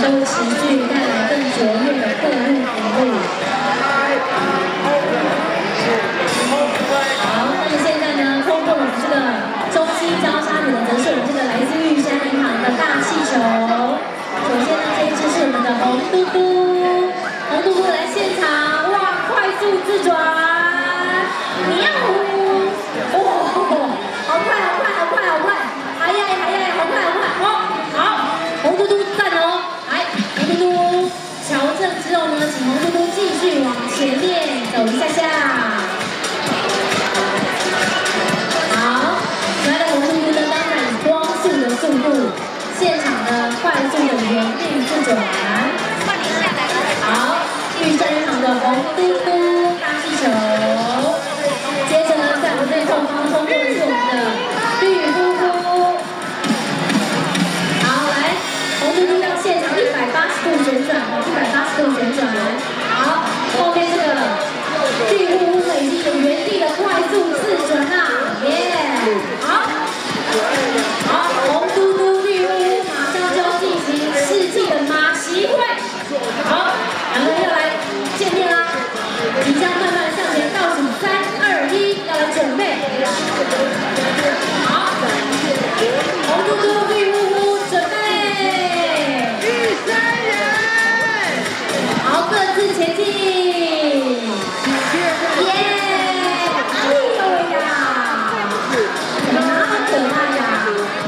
都持续带来更卓越的客户服务。好，那么现在呢，通过我们这个中西交叉点，则是我们这个来自玉山银行的大气球。首先呢，这一只是我们的红嘟嘟，红嘟嘟来现场，哇，快速自转，喵！ 好快，还要，好快，哦，好，红嘟嘟赞哦，来，红嘟嘟调整之后呢，请红嘟嘟继续往前面走一下下，好，来了红嘟嘟呢，当然以光速的速度，现场的快速的原地自转，好，玉山银行的红嘟嘟大气球，接着呢，在我们最后方通过的是我们的。 绿呼呼，好，来，红嘟嘟要现场180度旋转，180度旋转，好，后面这个绿呼呼呢已经有原地的快速自转啦，耶，好，好，红嘟嘟、绿呼呼马上就要进行世纪的马习会，好，两个人要来见面啦，即将慢慢向前倒数3、2、1，要来准备。 红嘟嘟、绿呼呼，准备！玉山人，好，各自前进。耶！哎呦呀，怎么那么可爱呀？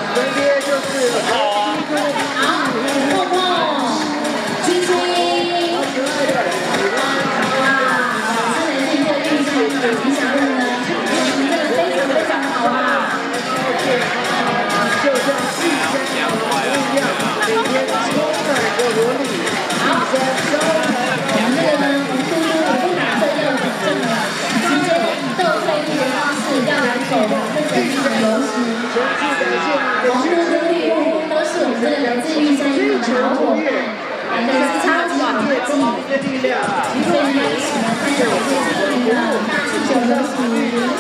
好，碰碰，亲亲。哇，真的是这个玉山的吉祥物呢，真的非常好啊！ 就像玉山羊一样，每天充满着活力。好，我们这个呢，红嘟嘟也不打算要转正了，直接以倒退路的方式要来走完这整场游行。红嘟嘟、绿呼呼都是我们这个来自玉山银行的好伙伴，两个人是超级好默契，所以呢，一起来参加我们今年的大气球游行。